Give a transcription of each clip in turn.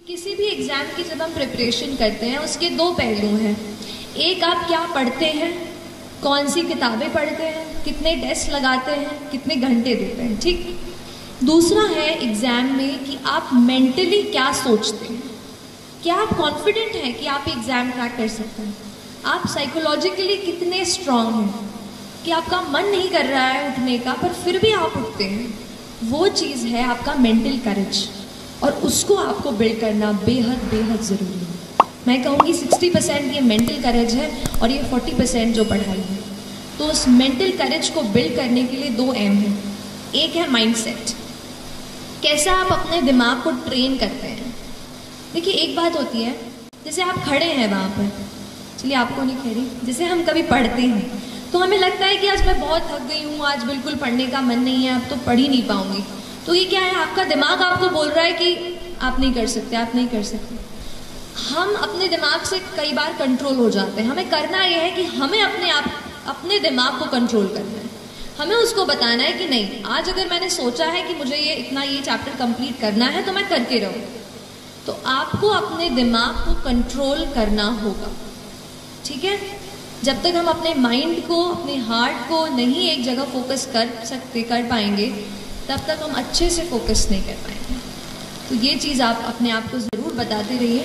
किसी भी एग्ज़ाम की जब हम प्रिपरेशन करते हैं उसके दो पहलू हैं। एक, आप क्या पढ़ते हैं, कौन सी किताबें पढ़ते हैं, कितने टेस्ट लगाते हैं, कितने घंटे देते हैं, ठीक। दूसरा है एग्ज़ाम में कि आप मेंटली क्या सोचते हैं, क्या आप कॉन्फिडेंट हैं कि आप एग्ज़ाम क्रैक कर सकते हैं, आप साइकोलॉजिकली कितने स्ट्रांग हैं कि आपका मन नहीं कर रहा है उठने का पर फिर भी आप उठते हैं। वो चीज़ है आपका मेंटल करेज और उसको आपको बिल्ड करना बेहद बेहद ज़रूरी है। मैं कहूँगी 60% ये मेंटल करेज है और ये 40% जो पढ़ाई है। तो उस मेंटल करेज को बिल्ड करने के लिए 2 एम हैं। एक है माइंडसेट, कैसा आप अपने दिमाग को ट्रेन करते हैं। देखिए एक बात होती है, जैसे आप खड़े हैं वहाँ पर, चलिए आपको नहीं कह रही, जैसे हम कभी पढ़ते हैं तो हमें लगता है कि आज मैं बहुत थक गई हूँ, आज बिल्कुल पढ़ने का मन नहीं है, अब तो पढ़ ही नहीं पाऊंगी। तो ये क्या है, आपका दिमाग आपको बोल रहा है कि आप नहीं कर सकते, आप नहीं कर सकते। हम अपने दिमाग से कई बार कंट्रोल हो जाते हैं। हमें करना यह है कि हमें अपने दिमाग को कंट्रोल करना है। हमें उसको बताना है कि नहीं, आज अगर मैंने सोचा है कि मुझे ये चैप्टर कंप्लीट करना है तो मैं करके रहूँ। तो आपको अपने दिमाग को कंट्रोल करना होगा, ठीक है। जब तक हम अपने माइंड को, अपने हार्ट को नहीं एक जगह फोकस कर पाएंगे, तब तक हम अच्छे से फोकस नहीं कर पाएंगे। तो ये चीज़ आप अपने आप को ज़रूर बताते रहिए।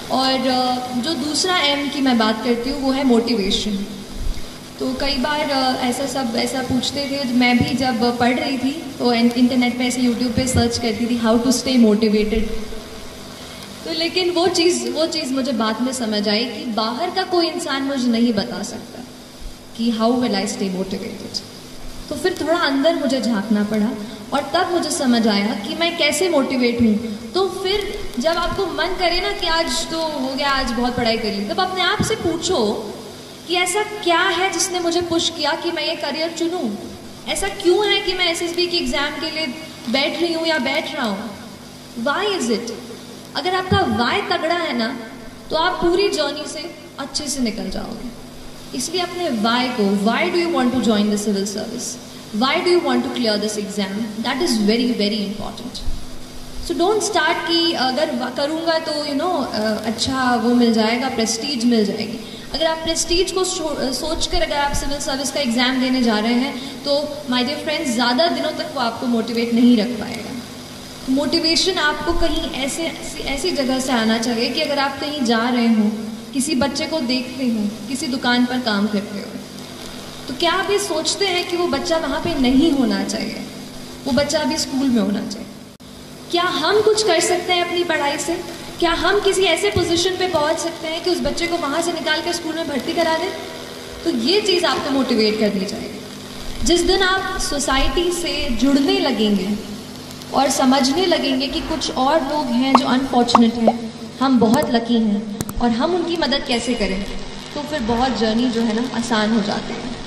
और जो दूसरा एम की मैं बात करती हूँ वो है मोटिवेशन। तो कई बार ऐसा पूछते थे, मैं भी जब पढ़ रही थी तो इंटरनेट पे ऐसे यूट्यूब पे सर्च करती थी हाउ टू स्टे मोटिवेटेड। तो लेकिन वो चीज़ मुझे बाद में समझ आई कि बाहर का कोई इंसान मुझे नहीं बता सकता कि how will I stay motivated. तो फिर थोड़ा अंदर मुझे झांकना पड़ा और तब मुझे समझ आया कि मैं कैसे मोटिवेट हूँ। तो फिर जब आपको मन करे ना कि आज तो हो गया, आज बहुत पढ़ाई कर ली, तब अपने आप से पूछो कि ऐसा क्या है जिसने मुझे पुश किया कि मैं ये करियर चुनूँ। ऐसा क्यों है कि मैं एसएसबी के एग्ज़ाम के लिए बैठ रही हूँ या बैठ रहा हूँ। Why is it. अगर आपका वाई तगड़ा है ना तो आप पूरी जर्नी से अच्छे से निकल जाओगे। इसलिए अपने वाई को, why do you want to join the civil service, why do you want to clear this exam, that is very very important. So don't start कि अगर करूँगा तो अच्छा वो मिल जाएगा, प्रेस्टीज मिल जाएगी। अगर आप प्रेस्टीज को सोचकर अगर आप सिविल सर्विस का एग्ज़ाम देने जा रहे हैं तो माय डियर फ्रेंड्स, ज़्यादा दिनों तक वो आपको मोटिवेट नहीं रख पाएगा। मोटिवेशन आपको कहीं ऐसी जगह से आना चाहिए कि अगर आप कहीं जा रहे हो, किसी बच्चे को देखते हो, किसी दुकान पर काम करते हो, तो क्या आप ये सोचते हैं कि वो बच्चा वहाँ पे नहीं होना चाहिए, वो बच्चा अभी स्कूल में होना चाहिए। क्या हम कुछ कर सकते हैं अपनी पढ़ाई से? क्या हम किसी ऐसे पोजीशन पे पहुँच सकते हैं कि उस बच्चे को वहाँ से निकाल कर स्कूल में भर्ती करा दें? तो ये चीज़ आपको मोटिवेट करनी चाहिए। जिस दिन आप सोसाइटी से जुड़ने लगेंगे और समझने लगेंगे कि कुछ और लोग हैं जो अनफॉर्चुनेट हैं, हम बहुत लकी हैं और हम उनकी मदद कैसे करें, तो फिर बहुत जर्नी जो है ना आसान हो जाती है।